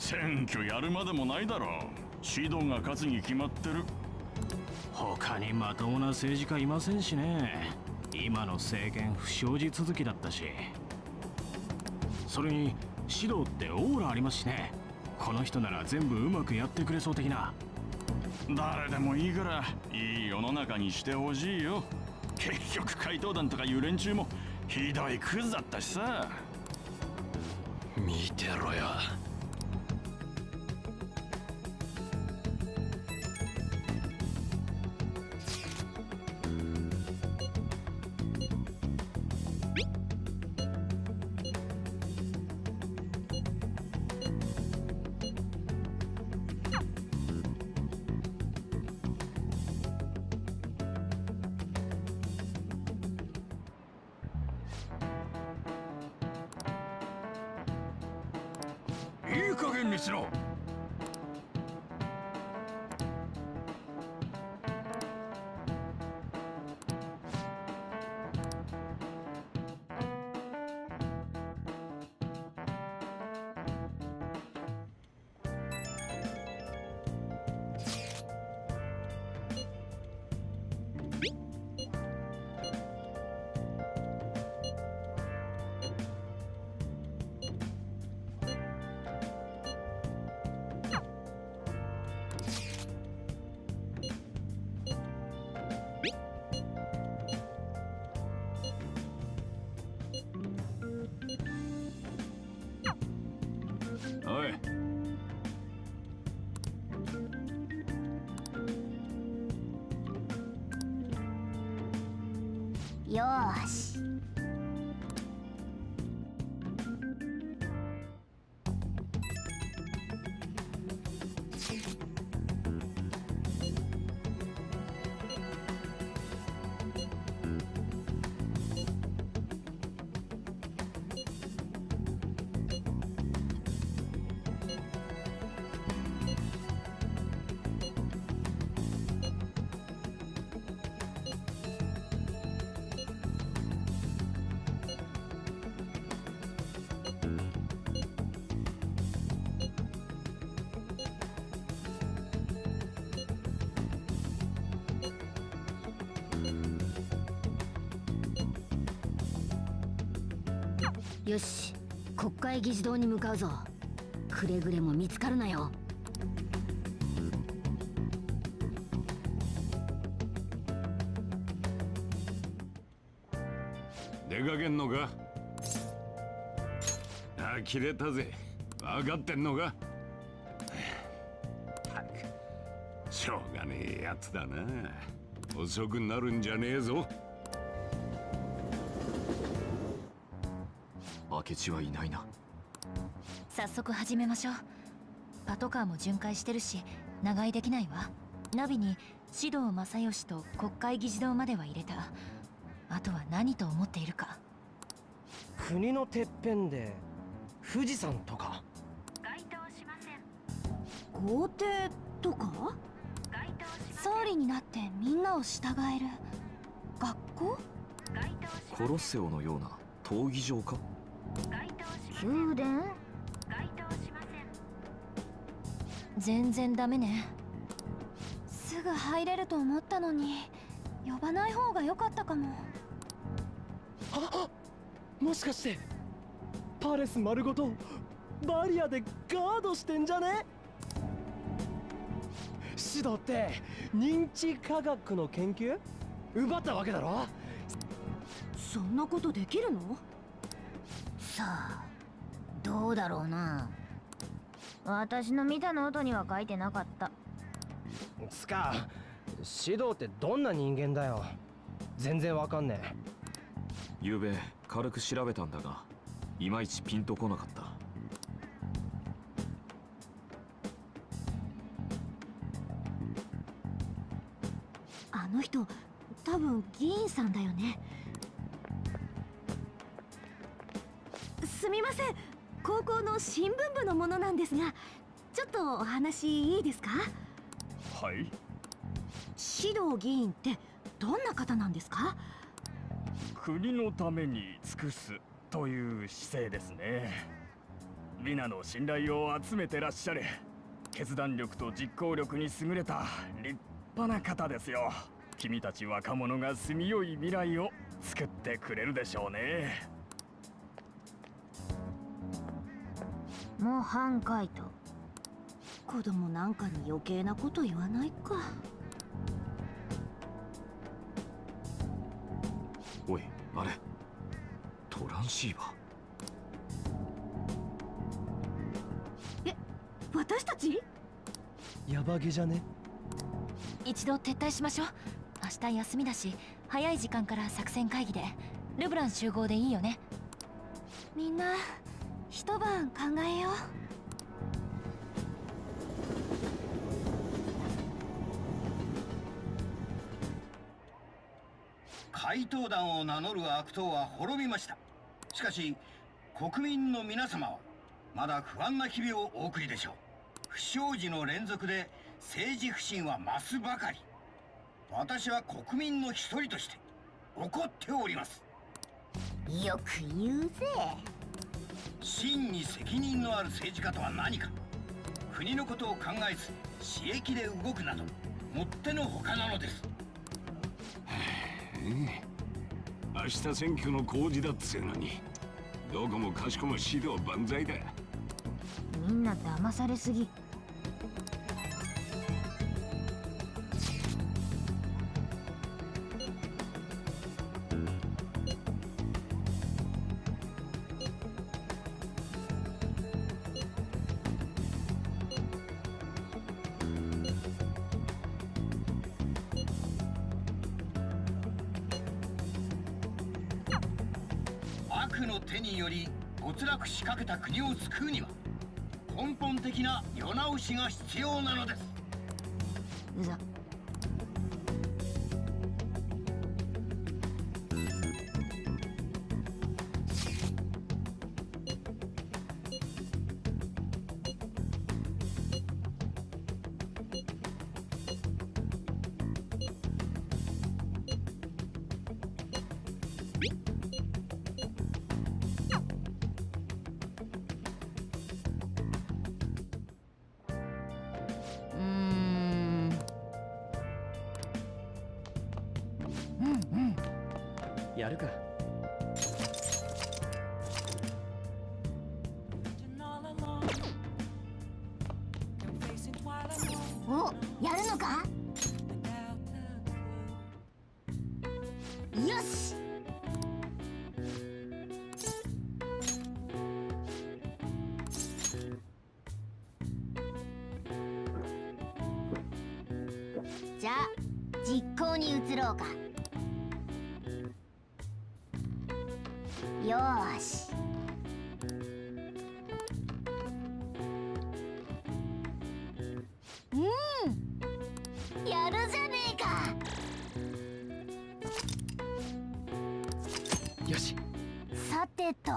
選挙やるまでもないだろう。指導が勝つに決まってる。 他にまともな政治家いませんしね。今の政権不祥事続きだったし。それに指導ってオーラありますしね。この人なら全部うまくやってくれそう的な。 誰でもいいからいい世の中にしてほしいよ。結局怪盗団とかいう連中もひどいクズだったしさ。 見てろよ。 いい加減にしろ。おい。 よーし。よし、国会議事堂に向かうぞ。くれぐれも見つかるなよ。 出かけんのか。呆れたぜ。分かってんのか。たくしょうがねえやつだな。遅くなるんじゃねえぞ。 明智はいないな。 早速始めましょう。パトカーも巡回してるし長居できないわ。ナビに指導正義と国会議事堂までは入れた。あとは何と思っているか。 国のてっぺんで富士山とか。 該当しません。 豪邸とか。 該当しません。 総理になってみんなを従える学校。 該当しません。 コロッセオのような闘技場か。 該当しません。 宮殿。 該当しません。全然ダメね。 すぐ入れると思ったのに呼ばない方が良かったかも。 あ、もしかしてパレス丸ごとバリアでガードしてんじゃね。指導って認知科学の研究奪ったわけだろ。 そんなことできるの？さあ、どうだろうな。私の見たノートには書いてなかった。 つか、指導ってどんな人間だよ。全然わかんねえ。 ゆうべ軽く調べたんだが、いまいちピンとこなかった。 あの人、多分議員さんだよね。すみません、高校の新聞部のものなんですが、ちょっとお話いいですか？ はい。 指導議員ってどんな方なんですか？ 国のために尽くすという姿勢ですね。 皆の信頼を集めてらっしゃる。決断力と実行力に優れた立派な方ですよ。君たち若者が住みよい未来を作ってくれるでしょうね。 模範解答。子供なんかに余計なこと言わないか。 おい、あれトランシーバー。 え、私たち？ ヤバゲじゃね？ 一度撤退しましょう。明日休みだし、早い時間から作戦会議で。ルブラン集合でいいよね。みんな一晩考えよう。 怪盗団を名乗る悪党は滅びました。しかし国民の皆様はまだ不安な日々をお送りでしょう。不祥事の連続で政治不信は増すばかり。私は国民の一人として怒っております。 よく言うぜ。 真に責任のある政治家とは何か。国のことを考えず私益で動くなどもってのほかなのです。 明日選挙の公示だっつうのに、どこもかしこも指導万歳だ。 みんな騙されすぎ。 悪の手により没落しかけた国を救うには根本的な世直しが必要なのです。 うざ。 やるか。 お、やるのか？よし。じゃあ実行に移ろうか。よーし。やるじゃねえか。 よし。 さてと。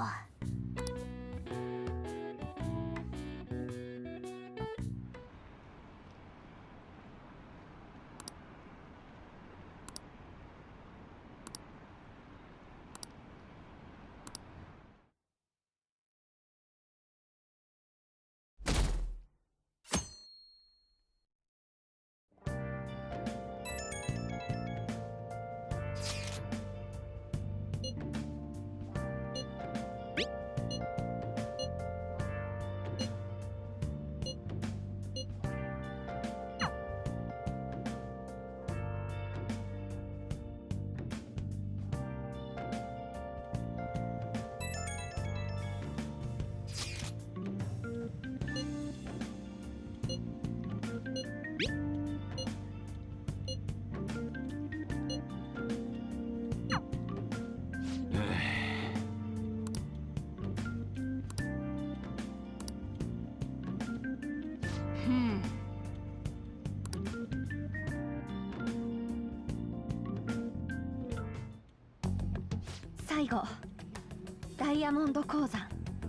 最後、ダイヤモンド鉱山。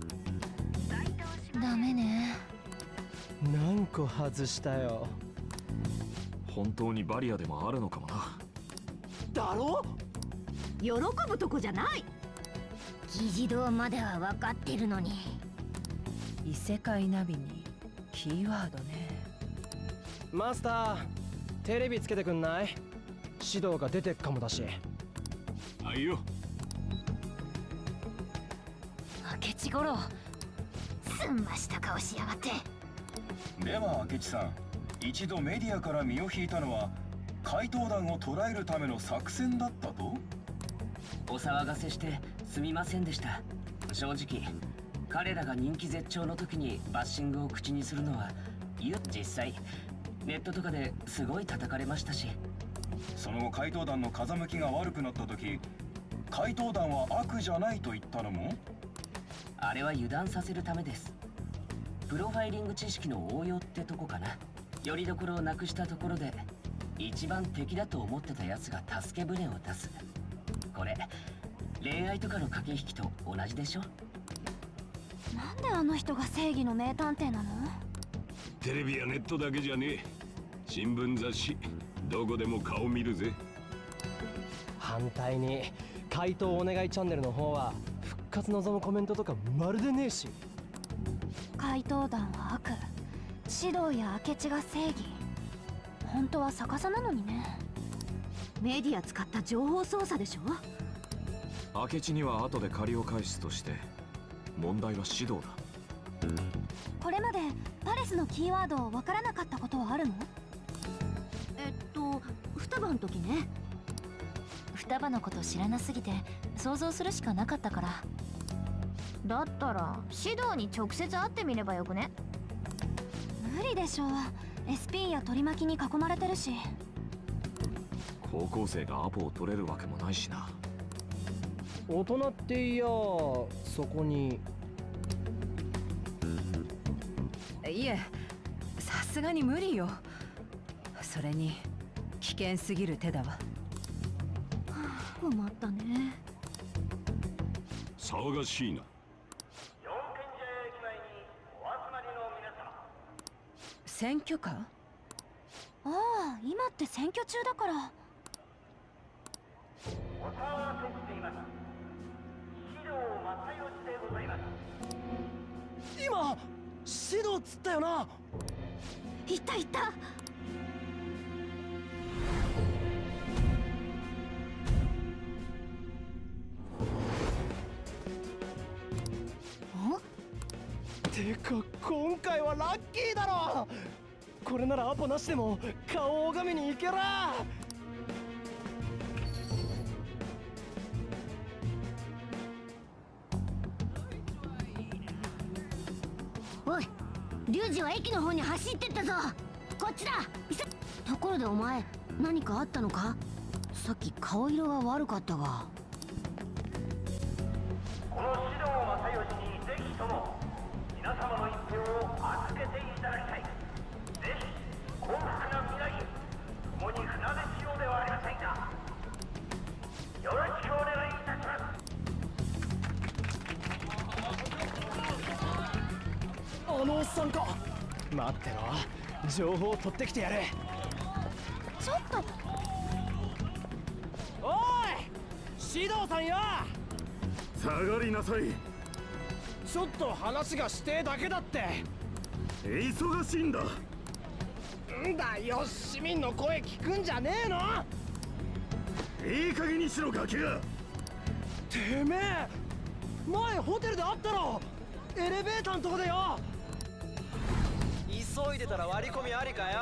ダメね。 何個外したよ。 本当にバリアでもあるのかもな。 だろ？ 喜ぶとこじゃない。議事堂までは分かってるのに。 異世界ナビにキーワードね。 マスター、テレビつけてくんない？指導が出てっかもだし。 はいよ。 明智五郎、 すんました顔しやがって。 では明智さん、一度メディアから身を引いたのは怪盗団を捕らえるための作戦だったと？ お騒がせしてすみませんでした。正直彼らが人気絶頂の時にバッシングを口にするのは実際ネットとかですごい叩かれましたし。 その後怪盗団の風向きが悪くなった時、怪盗団は悪じゃないと言ったのも？ あれは油断させるためです。プロファイリング知識の応用ってとこかな。よりどころをなくしたところで一番敵だと思ってたやつが助け舟を出す。これ恋愛とかの駆け引きと同じでしょ。 なんであの人が正義の名探偵なの？ テレビやネットだけじゃねえ。新聞雑誌どこでも顔見るぜ。 反対に怪盗お願いチャンネルの方は復活望むコメントとかまるでねえし。 怪盗団は悪、指導や明智が正義。本当は逆さなのにね。メディア使った情報操作でしょ。 明智には後で借りを返すとして、問題は指導だ。 これまでパレスのキーワードをわからなかったことはあるの？双葉の時ね。 双葉のこと知らなすぎて想像するしかなかったから。 だったら指導に直接会ってみればよくね？無理でしょう。 SP や取り巻きに囲まれてるし。 高校生がアポを取れるわけもないしな。 大人っていやそこに。 いえ、さすがに無理よ。それに危険すぎる手だわ。 困ったね。 騒がしいな。 選挙カー？ ああ、今って選挙中だから。 お騒がせしています。指導正義でございます。 今指導つったよな。 いたいた。 てか今回はラッキーだろ。これならアポなしでも顔を拝みに行けら。 おい、リュウジは駅の方に走ってったぞ。こっちだ。ところでお前何かあったのか？さっき顔色が悪かったが。 この指導正義にぜひとも皆様の一票を預けていただきたい。ぜひ幸福な未来へ共に船出しようではありませんか。よろしくお願いいたします。 あのおっさんか。待ってろ、情報を取ってきてやる。 ちょっと。 おい指導さんよ。 下がりなさい。 ちょっと話がしてえだけだって。 忙しいんだ。 んだよ、市民の声聞くんじゃねえの。 いい加減にしろガキが。 てめえ前ホテルで会ったろ。エレベーターのとこでよ。急いでたら割り込みありかよ。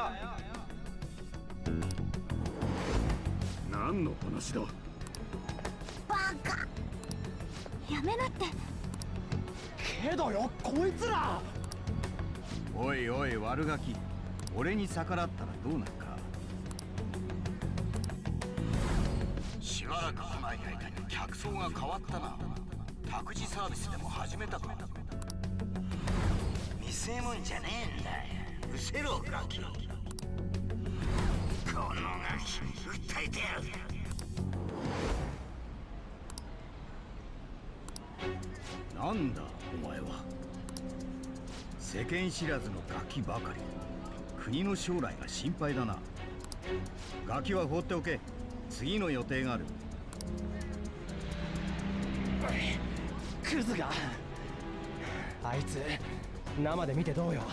何の話だ。 バカ。やめなって。 けどよ、こいつら。 おいおい悪ガキ、俺に逆らったらどうなるか。しばらく来ない間に客層が変わったな。託児サービスでも始めたか。見せ物じゃねえんだよ。うせろガキ。このガキ訴えてやる。なんだお前は。世間知らずのガキばかり。国の将来が心配だな。ガキは放っておけ。次の予定がある。 クズが。あいつ生で見てどうよ。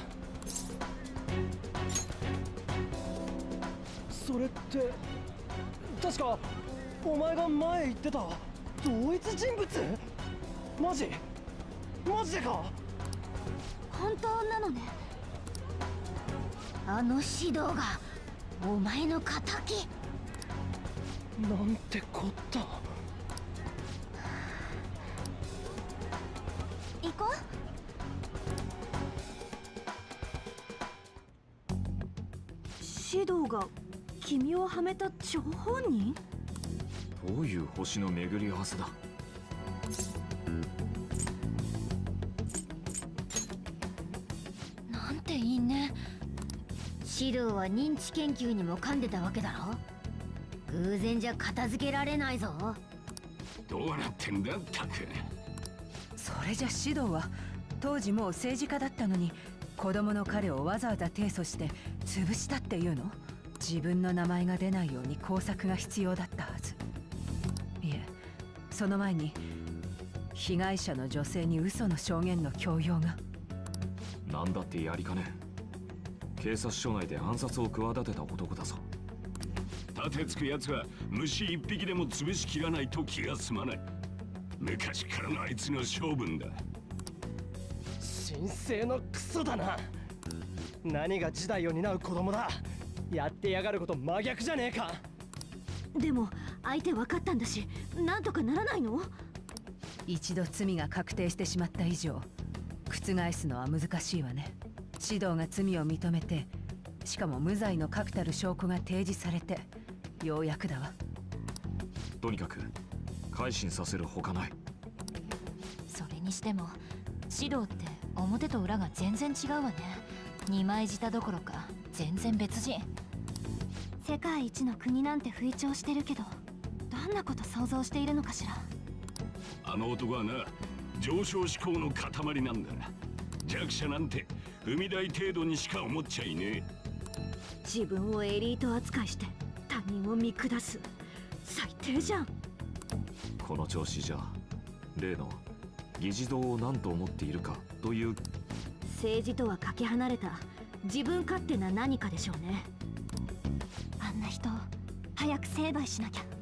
それって確かお前が前言ってた同一人物？マジでか？ 本当なのね。あの指導がお前の仇。 なんてこった。 行こう。指導が君をはめた張本人？ どういう星の巡り合わせだ。 なんて因縁。指導は認知研究にも噛んでたわけだろ。偶然じゃ片付けられないぞ。 どうなってんだったく。 それじゃ指導は当時もう政治家だったのに子供の彼をわざわざ提訴して潰したっていうの？自分の名前が出ないように工作が必要だったはず。いえ、その前に被害者の女性に嘘の証言の強要が。 なんだってやりかね。警察署内で暗殺を企てた男だぞ。 立てつく奴は虫一匹でも潰しきらないと気が済まない。昔からのあいつの性分だ。 神聖のクソだな。何が時代を担う子供だ。やってやがること真逆じゃねえか。 でも相手分かったんだし、なんとかならないの？ 一度罪が確定してしまった以上覆すのは難しいわね。指導が罪を認めて、しかも無罪の確たる証拠が提示されてようやくだわ。 とにかく改心させるほかない。 それにしても指導って表と裏が全然違うわね。二枚舌どころか全然別人。 世界一の国なんて吹聴してるけど、どんなこと想像しているのかしら。 あの男はな、上昇志向の塊なんだ。弱者なんて踏み台程度にしか思っちゃいねえ。 自分をエリート扱いして他人を見下す、最低じゃん。 この調子じゃ例の議事堂を何と思っているかという政治とはかけ離れた自分勝手な何かでしょうね。あんな人早く成敗しなきゃ。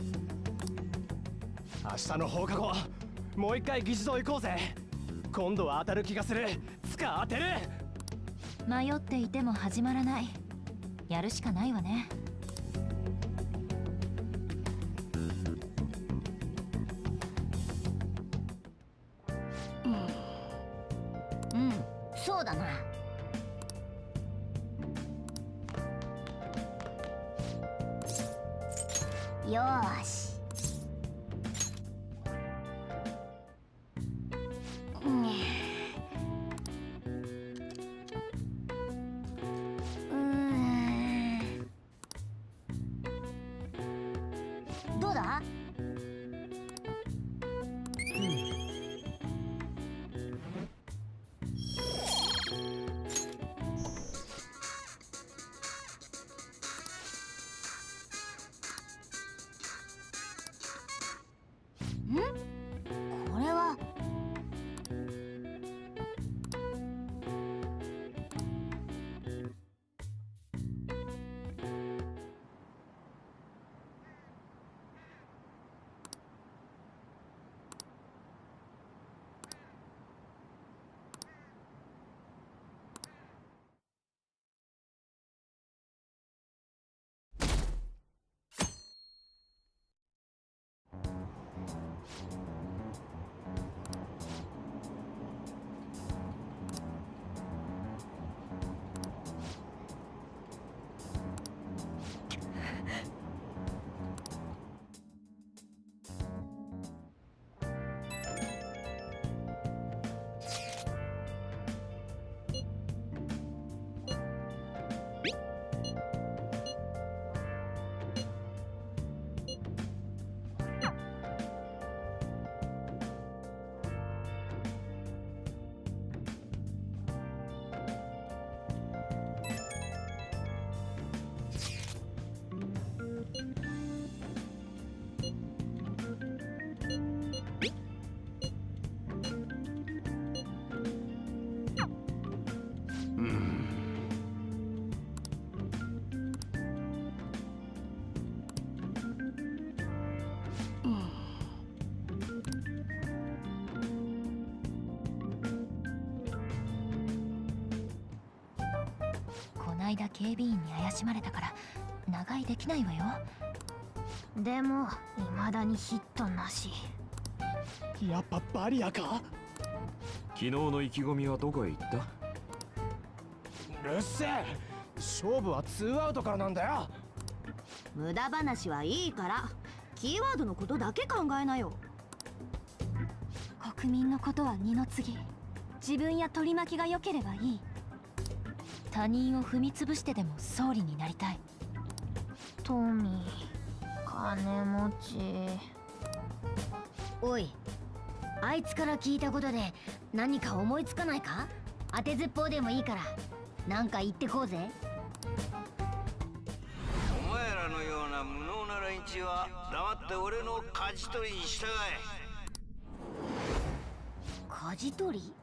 明日の放課後もう一回議事堂行こうぜ。今度は当たる気がする。つか当てる。 迷っていても始まらない。やるしかないわね。 そうだな。よーし。どうだ？これは間警備員に怪しまれたから長居できないわよ。 でも未だにヒットなし。 やっぱバリアか。 昨日の意気込みはどこへ行った？ うっせえ、勝負は2アウトからなんだよ。 無駄話はいいからキーワードのことだけ考えなよ。国民のことは二の次。自分や取り巻きが良ければいい。 他人を踏み潰してでも総理になりたい。 富、金持ち。 おい、あいつから聞いたことで何か思いつかないか？当てずっぽうでもいいからなんか言ってこうぜ。 お前らのような無能な連中は黙って俺の舵取りに従え。 舵取り？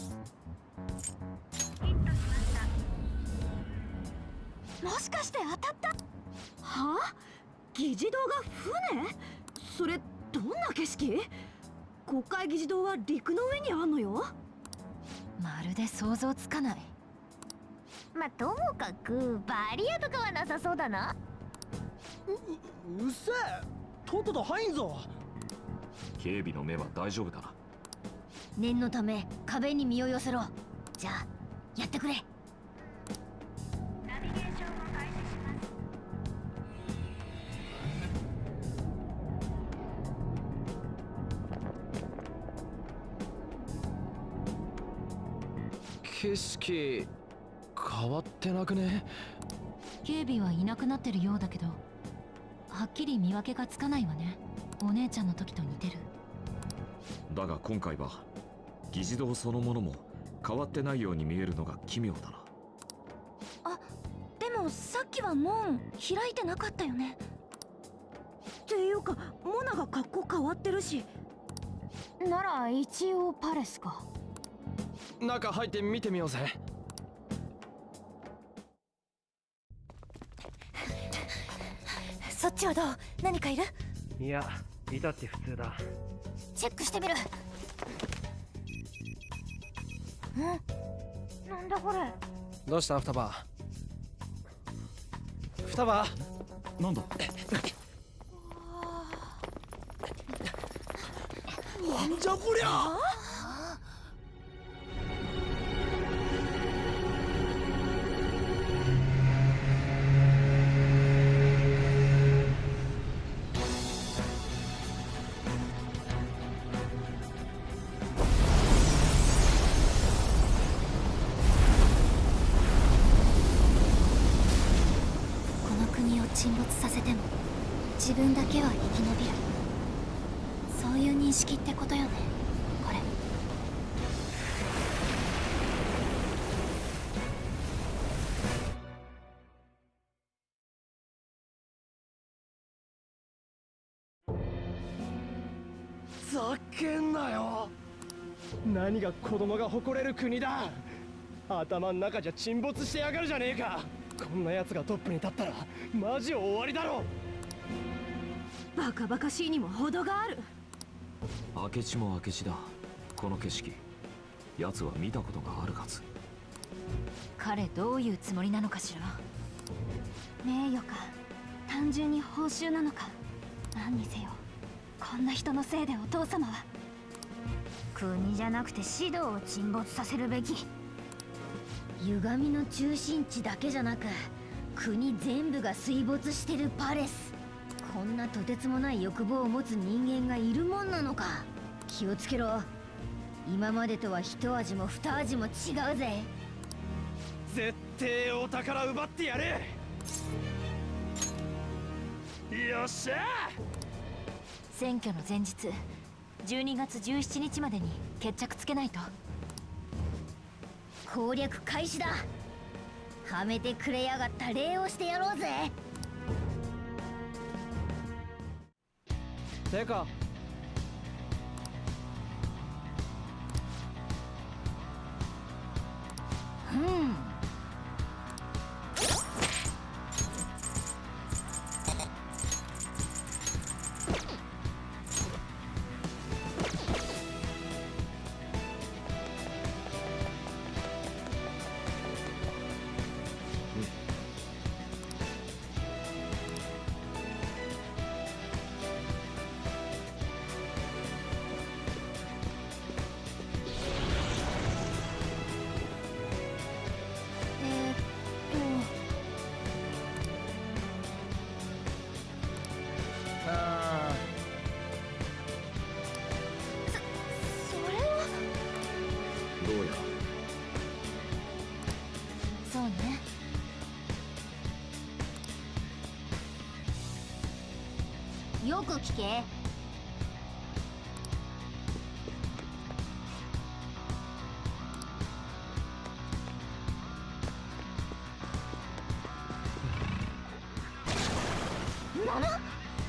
もしかして当たった？はあ？議事堂が船？それどんな景色？国会議事堂は陸の上にあんのよ。 まるで想像つかない。 まあともかくバリアとかはなさそうだな。 うっせえ、とっとと入んぞ。 警備の目は大丈夫だな。 念のため壁に身を寄せろ。じゃあやってくれ。 ナビゲーションを開始します。 景色変わってなくね？ 警備はいなくなってるようだけど、はっきり見分けがつかないわね。お姉ちゃんの時と似てる。 だが今回は議事堂そのものも変わってないように見えるのが奇妙だな。 あ、でもさっきは門開いてなかったよね。っていうかモナが格好変わってるし。なら一応パレスか。 中入って見てみようぜ。 そっちはどう？何かいる？ いや、至って普通だ。 チェックしてみる。 なんだこれ。 どうした双葉？双葉？ なんだ？ なんじゃこりゃ！ 沈没させても自分だけは生き延びる。そういう認識ってことよね、これ。 ざけんなよ。何が子供が誇れる国だ。頭ん中じゃ沈没してやがるじゃねえか。こんな奴がトップに立ったらマジ終わりだろ。 バカバカしいにも程がある。 明智も明智だ。この景色奴は見たことがあるはず。 彼どういうつもりなのかしら。 名誉か単純に報酬なのか。何にせよこんな人のせいでお父様は。 国じゃなくて指導を沈没させるべき。歪みの中心地だけじゃなく国全部が水没してるパレス。こんなとてつもない欲望を持つ人間がいるもんなのか。気をつけろ。今までとは一味も二味も違うぜ。 絶対お宝奪ってやれ。よっしゃ。 選挙の前日12月17日までに決着つけないと。 攻略開始だ。はめてくれやがった礼をしてやろうぜ。 てかよく聞け。なな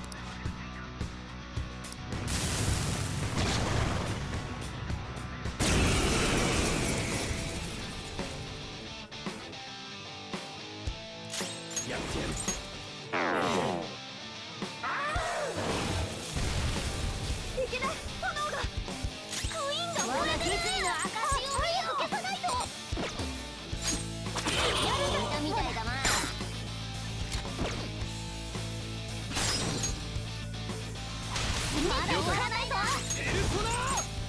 やってやる。 いけない、炎がクイーンが燃えてる。決意の証を消さないと。やられたみたいだな。まだ終わらないぞ。 ペルソナ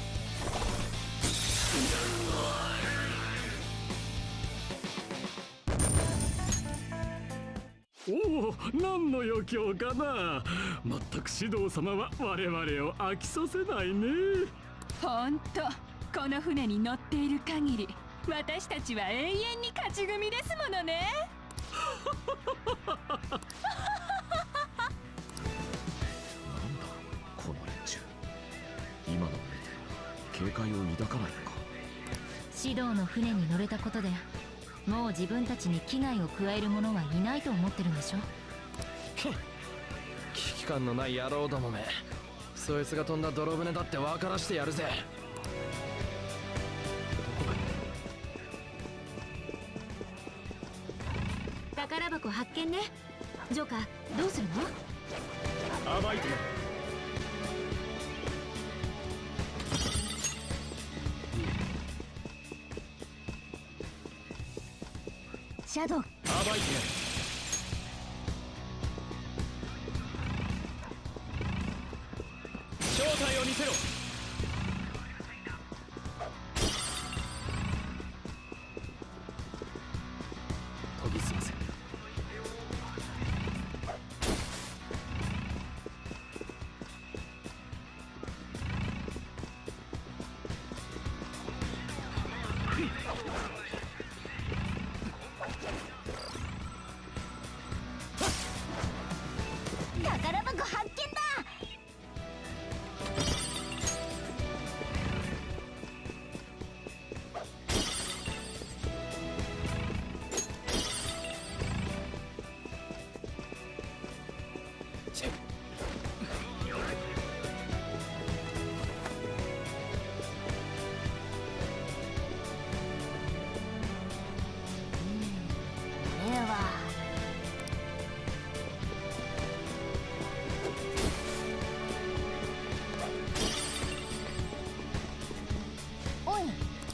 おお、何の余興かな。まったく指導様は我々を飽きさせないね。 ほんと、この船に乗っている限り私たちは永遠に勝ち組ですものね。 この連中、今の目で警戒を抱かないのか。 指導の船に乗れたことでもう自分たちに危害を加える者はいないと思ってるんでしょ。 危機感のない野郎どもめ。そいつが飛んだ泥船だって分からしてやるぜ。 宝箱発見ね。ジョーカー、どうするの？ 暴いてやる。 シャドウ、 暴いてやる。正体を見せろ。研ぎ澄ませ。 宝箱発見だ。ではおい、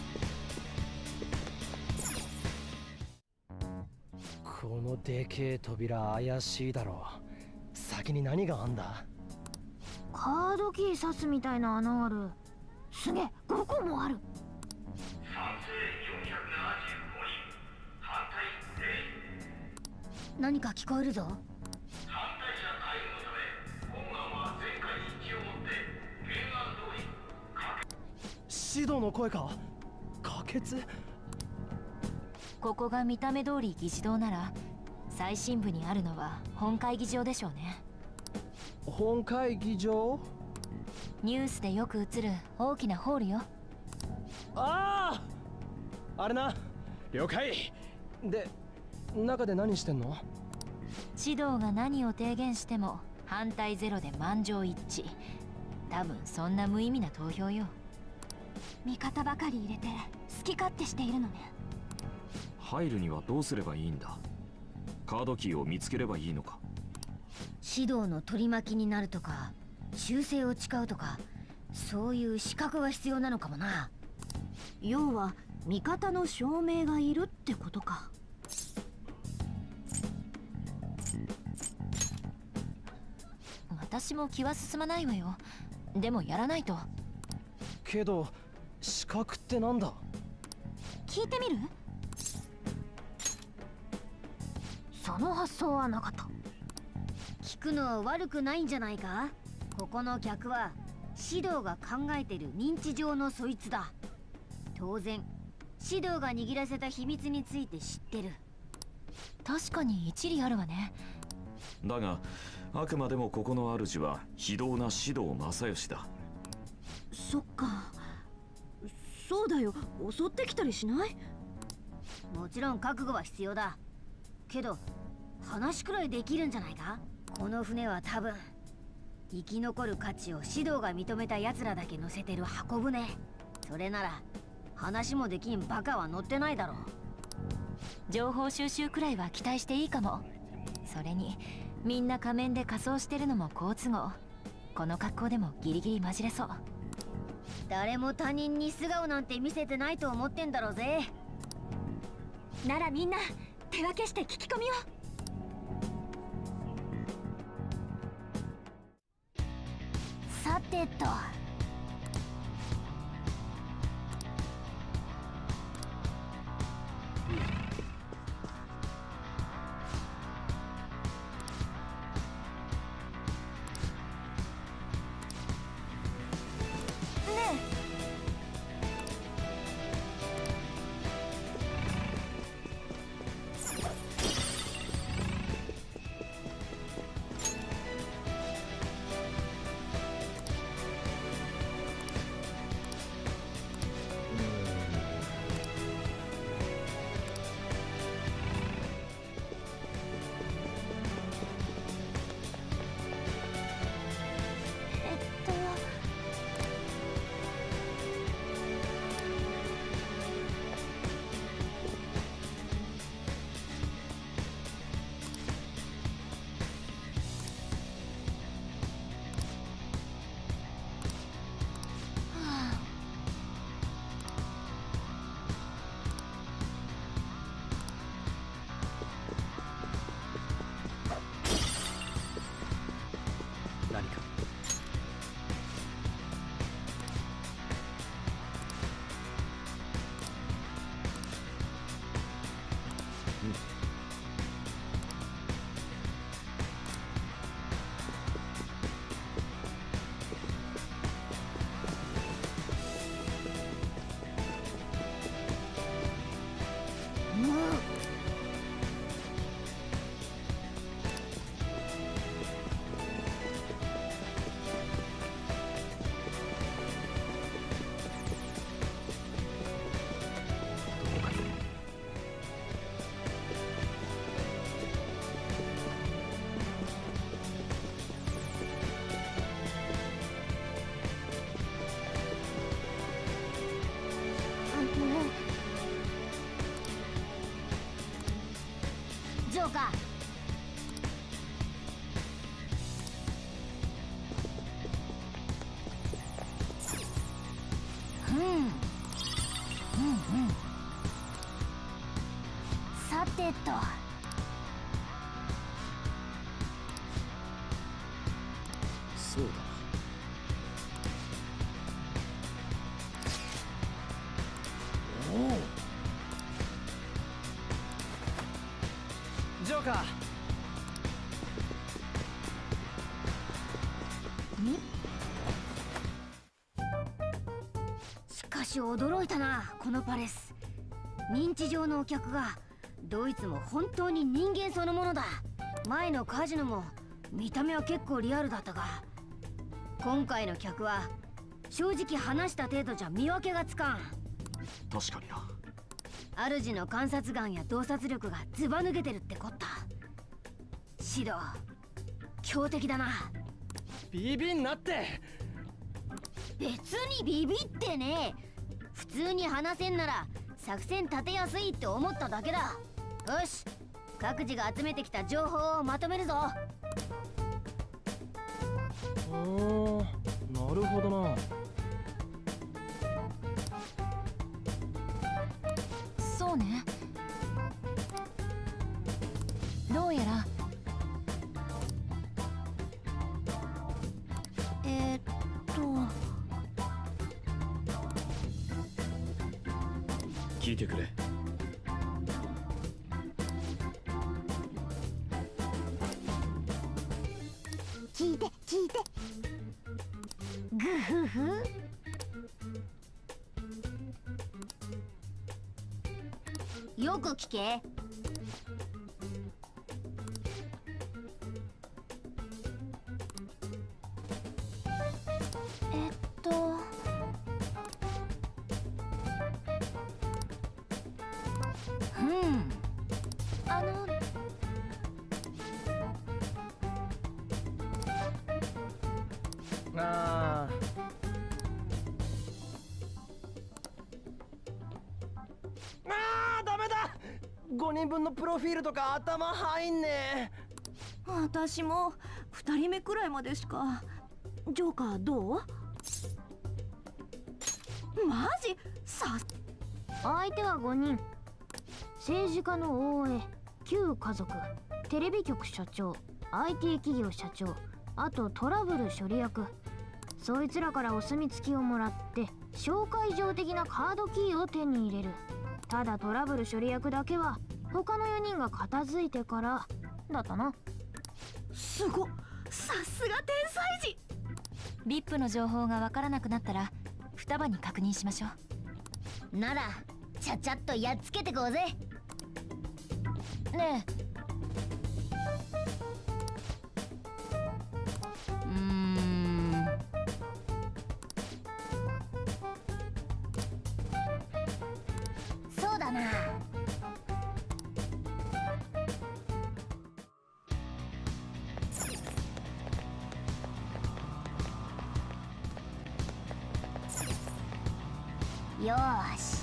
このでけえ扉怪しいだろ。先に何があんだ。 カードキー刺すみたいな穴ある。すげえ、5個もある。何か聞こえるぞ。 指導の声か。可決。 ここが見た目通り議事堂なら最深部にあるのは本会議場でしょうね。 本会議場？ ニュースでよく映る大きなホールよ。 ああ、あれな。了解。で、中で何してんの？ 指導が何を提言しても反対ゼロで満場一致。多分そんな無意味な投票よ。 味方ばかり入れて好き勝手しているのね。 入るにはどうすればいいんだ。カードキーを見つければいいのか。 指導の取り巻きになるとか忠誠を誓うとか、そういう資格が必要なのかもな。要は味方の証明がいるってことか。 私も気は進まないわよ。でもやらないと。 けど資格ってなんだ？ 聞いてみる？その発想はなかった。聞くのは悪くないんじゃないか。ここの客は指導が考えてる認知上のそいつだ。当然指導が握らせた秘密について知ってる。 確かに一理あるわね。 だがあくまでもここの主は非道な獅童正義だ。 そっか。そうだよ、襲ってきたりしない？ もちろん覚悟は必要だけど、話くらいできるんじゃないか。この船は多分生き残る価値を獅童が認めた奴らだけ乗せてる箱舟。それなら話もできんバカは乗ってないだろう。 情報収集くらいは期待していいかも。それにみんな仮面で仮装してるのも好都合。この格好でもギリギリ混じれそう。 誰も他人に素顔なんて見せてないと思ってんだろうぜ。 ならみんな手分けして聞き込みを。 さてと、ジョーカー。さてと、 そうだ。 おお、ジョーカー。 しかし驚いたな、このパレス。認知上のお客がドイツも本当に人間そのものだ。前のカジノも見た目は結構リアルだったが、今回の客は正直話した程度じゃ見分けがつかん。 確かにな。 主の観察眼や洞察力がずば抜けてるってこった。シド、強敵だな。 ビビんなって。 別にビビってねえ。普通に話せんなら作戦立てやすいって思っただけだ。よし、各自が集めてきた情報をまとめるぞ。 なるほどな。 そうね。どうやら聞いてくれ。 聞いて聞いて。グフフ。よく聞け。 あダメだ。5人分のプロフィールとか頭入んねえ。 私も2人目くらいまでしか。ジョーカーどう？マジ？ 相手は5人。政治家の大江、旧家族、テレビ局社長、IT 企業社長、あとトラブル処理役。そいつらからお墨付きをもらって紹介状的なカードキーを手に入れる。ただトラブル処理役だけは他の4人が片付いてからだったな。 すごっ、さすが天才児。 VIP の情報がわからなくなったら双葉に確認しましょう。ならちゃちゃっとやっつけてこうぜ。 ねえ、 そうだな。よーし。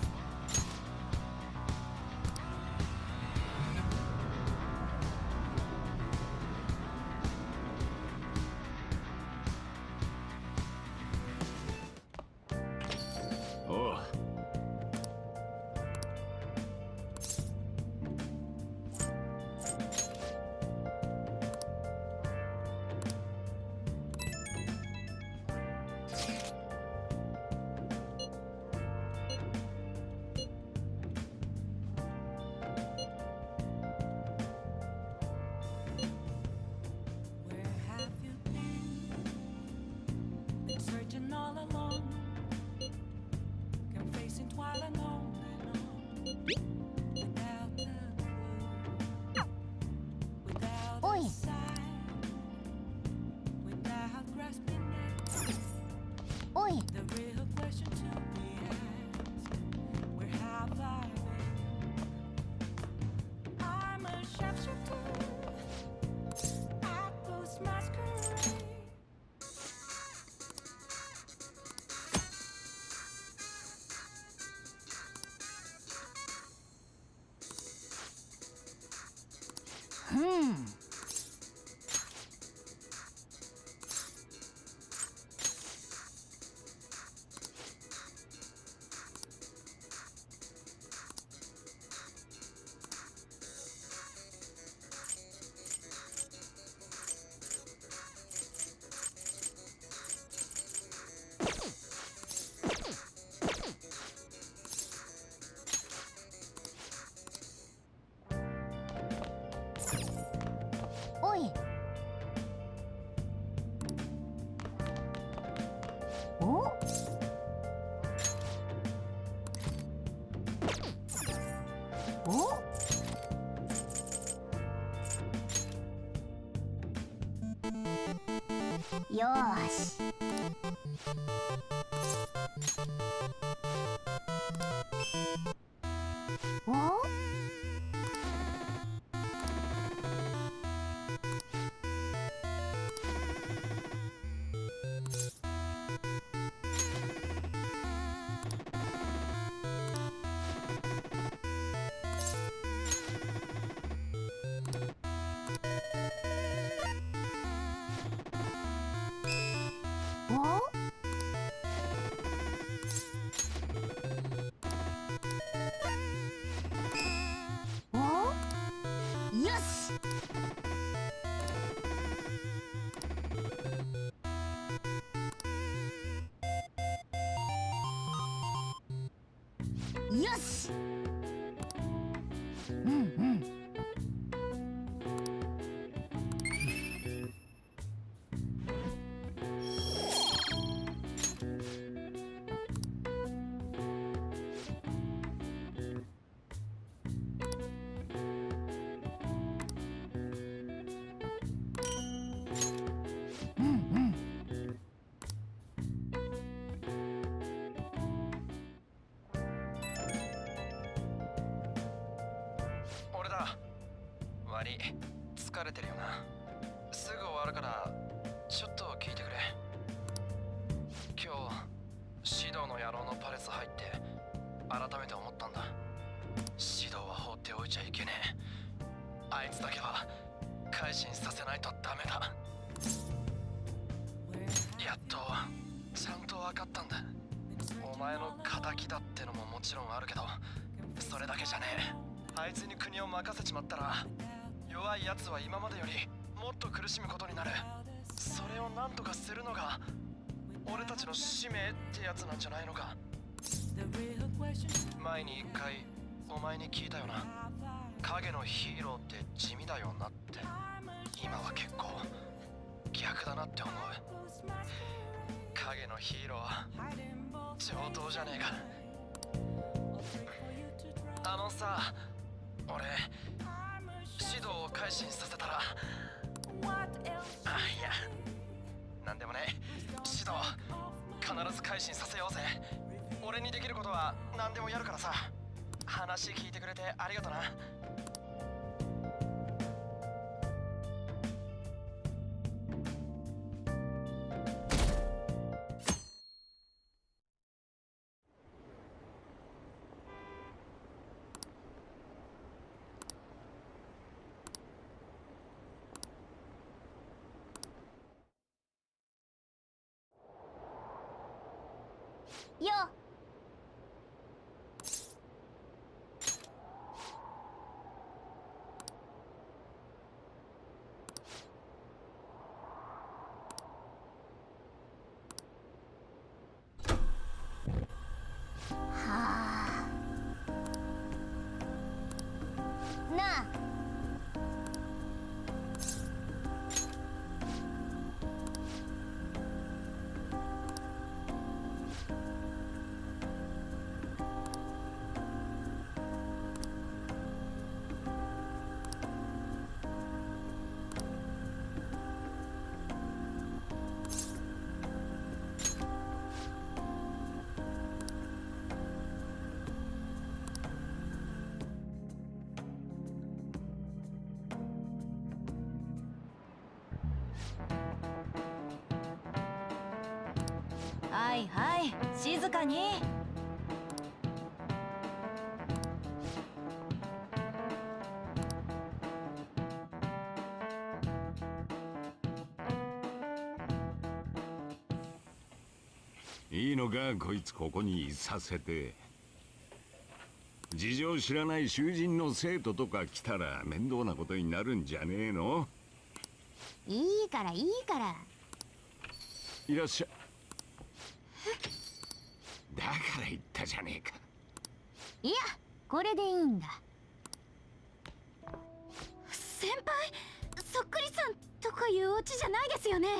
よーし。お？よし。 悪い。疲れてるよな。すぐ終わるからちょっと聞いてくれ。今日指導の野郎のパレス入って改めて思ったんだ。指導は放っておいちゃいけねえ。あいつだけは改心させないとダメだ。やっとちゃんと分かったんだ。お前の敵だってのももちろんあるけど、それだけじゃねえ。あいつに国を任せちまったら弱いやつは今までよりもっと苦しむことになる。それを何とかするのが俺たちの使命ってやつなんじゃないのか。前に一回お前に聞いたよな。影のヒーローって地味だよなって。今は結構逆だなって思う。影のヒーローは上等じゃねえか。あのさ、俺指導を改心させたら、いやなんでもね。指導必ず改心させようぜ。俺にできることは何でもやるからさ。話聞いてくれてありがとな。 よっ。なあ、 はいはい、静かに。 いいのかこいつここにいさせて。事情知らない囚人の生徒とか来たら面倒なことになるんじゃねえの。 いいからいいから。 いらっしゃ。だから言ったじゃねえか。 いや、これでいいんだ。 先輩、そっくりさんとかいうオチじゃないですよね。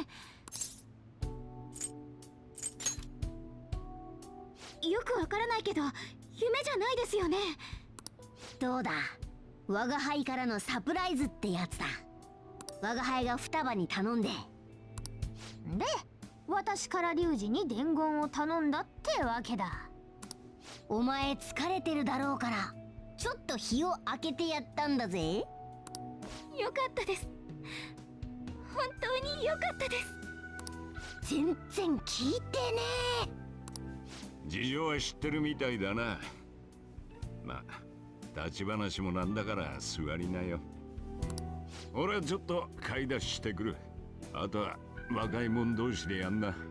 よくわからないけど夢じゃないですよね。 どうだ、我が輩からのサプライズってやつだ。我が輩が双葉に頼んで、で私から龍二に伝言を頼んだってわけだ。お前疲れてるだろうからちょっと日を空けてやったんだぜ。 よかったです。本当によかったです。 全然聞いてねえ。 事情は知ってるみたいだな。まあ立ち話もなんだから座りなよ。俺はちょっと買い出ししてくる。あとは若い者同士でやんな。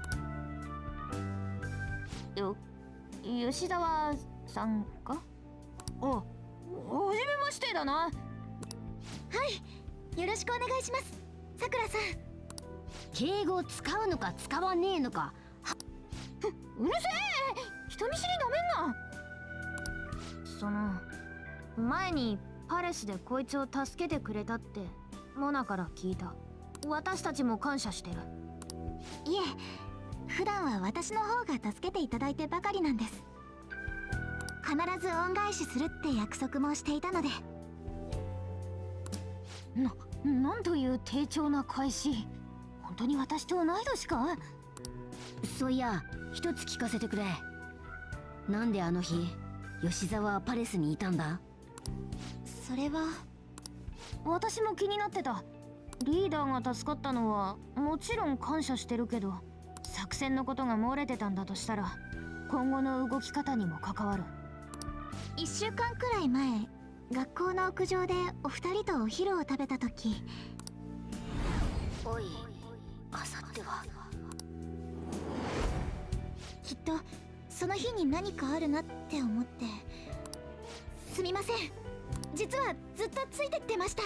吉沢さんか。はじめましてだな。はい、よろしくお願いします、さくらさん。 敬語使うのか使わねえのか。 うるせえ、人見知りなめんな。 その前にパレスでこいつを助けてくれたってモナから聞いた。私たちも感謝してる。 いえ、普段は私の方が助けていただいてばかりなんです。必ず恩返しするって約束もしていたので。 なんという丁重な返し。本当に私と同い年か。そういや、一つ聞かせてくれ。なんであの日吉沢はパレスにいたんだ。 それは私も気になってた。リーダーが助かったのはもちろん感謝してるけど、作戦のことが漏れてたんだとしたら今後の動き方にも関わる。 1週間くらい前、学校の屋上でお二人とお昼を食べた時。 おい、あさってはきっとその日に何かあるなって思って。すみません、実はずっとついてってました。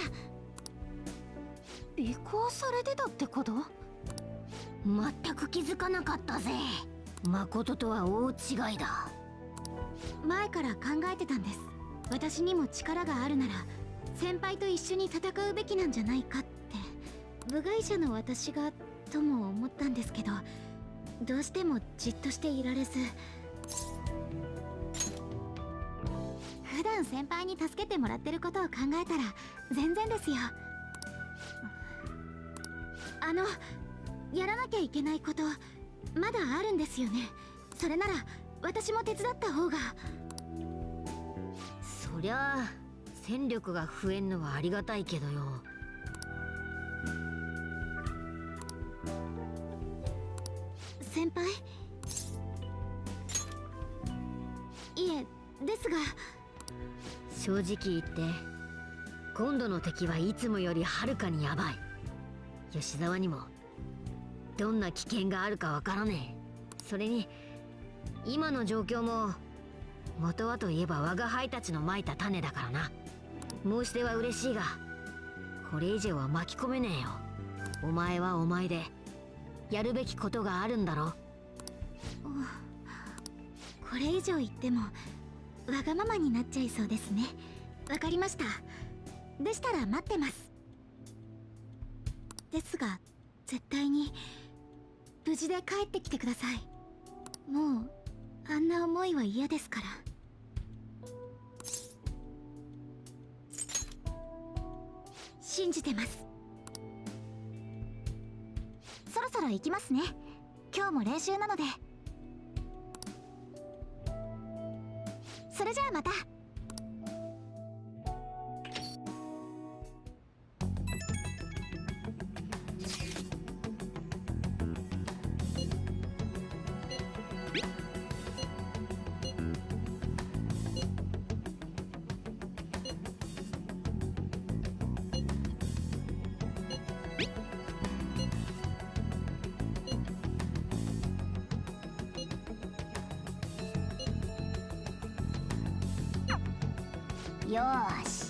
尾行されてたってこと？全く気づかなかったぜ。誠とは大違いだ。 前から考えてたんです。私にも力があるなら先輩と一緒に戦うべきなんじゃないかって。部外者の私がとも思ったんですけど、どうしてもじっとしていられず。普段先輩に助けてもらってることを考えたら全然ですよ。やらなきゃいけないことまだあるんですよね。それなら私も手伝った方が。 そりゃあ戦力が増えんのはありがたいけどよ。 先輩？いえ、ですが。 正直言って今度の敵はいつもよりはるかにヤバい。吉沢にもどんな危険があるかわからねえ。それに今の状況も元はといえば我が輩たちのまいた種だからな。申しては嬉しいがこれ以上は巻き込めねえよ。お前はお前でやるべきことがあるんだろ。 これ以上言ってもわがままになっちゃいそうですね。わかりました。でしたら待ってます。ですが絶対に無事で帰ってきてください。もうあんな思いは嫌ですから。信じてます。そろそろ行きますね。今日も練習なので。それじゃあまた。 よーし。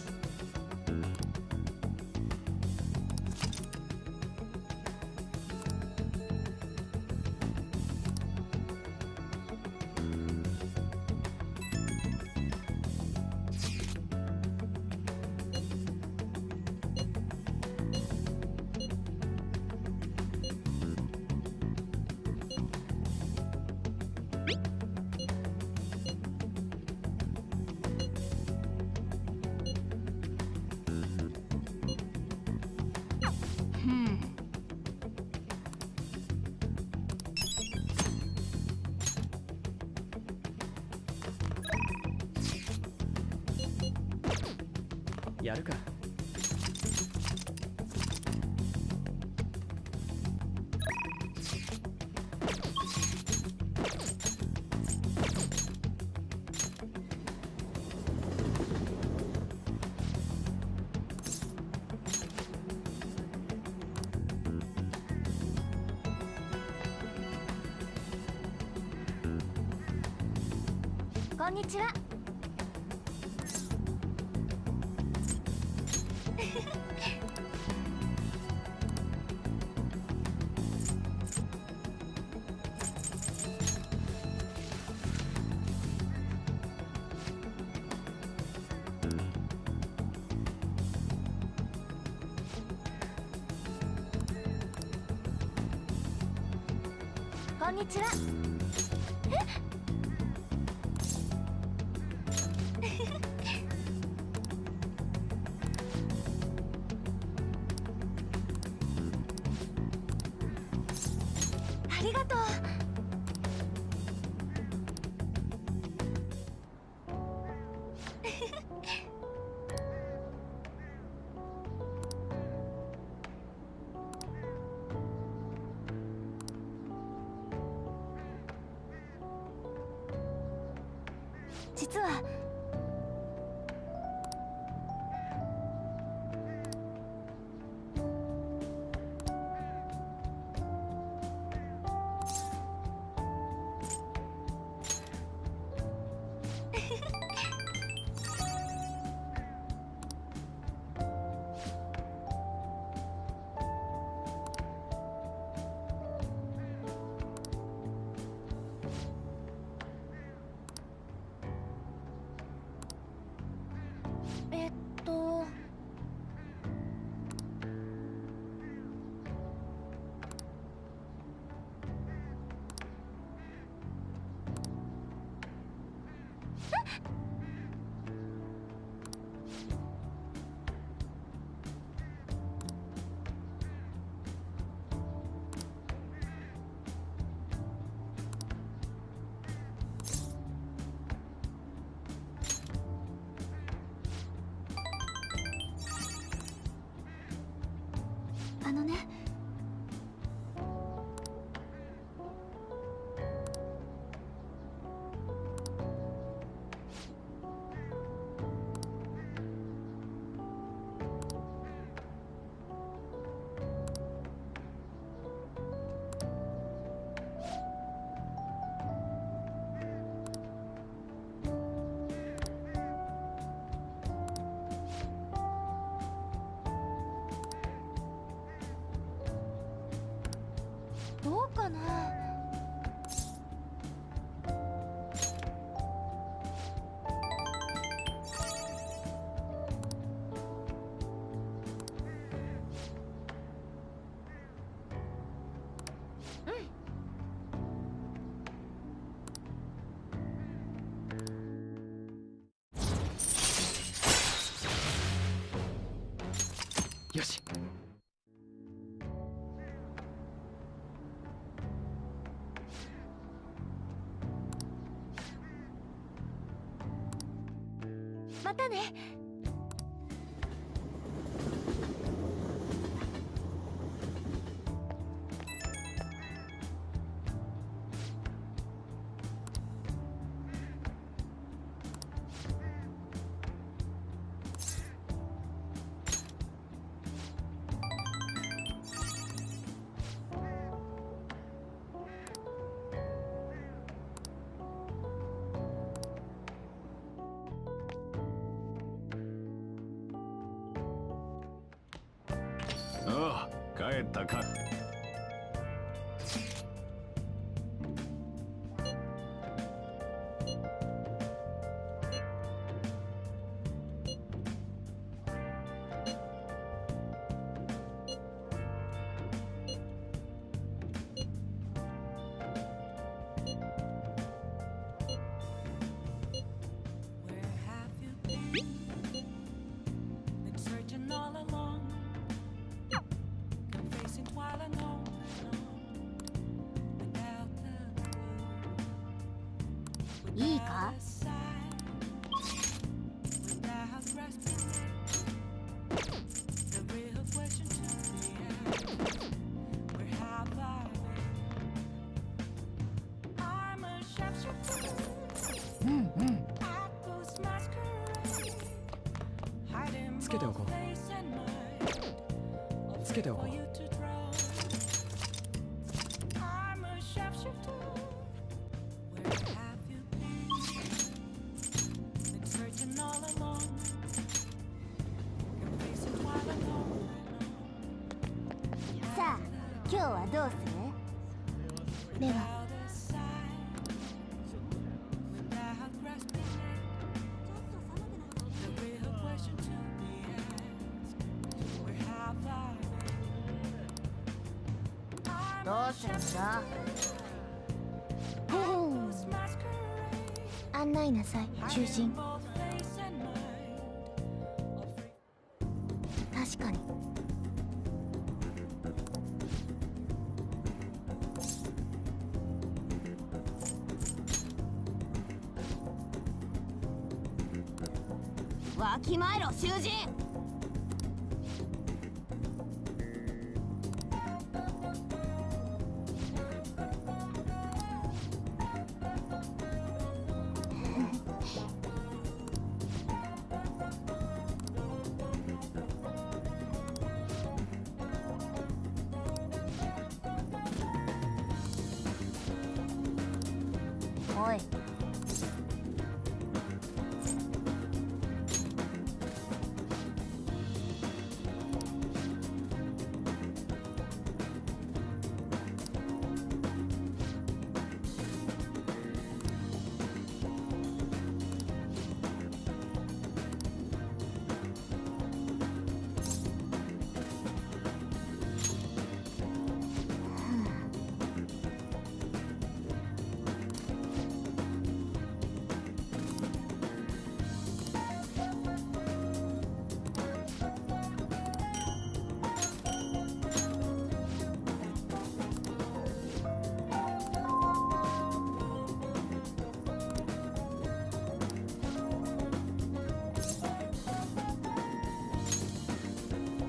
やるか。 こんにちは。こんにちは。ありがとう。 実はあのね、どうかな。 よし。 またね。 ああ、帰ったか。いいか？うんうん。 つけておこう。つけておこう。 さあ、今日はどうする？ では。 どうするんだ？ 案内なさい、囚人。確かに。 わきまえろ、囚人！ さい。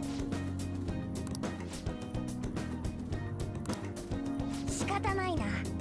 仕方ないな。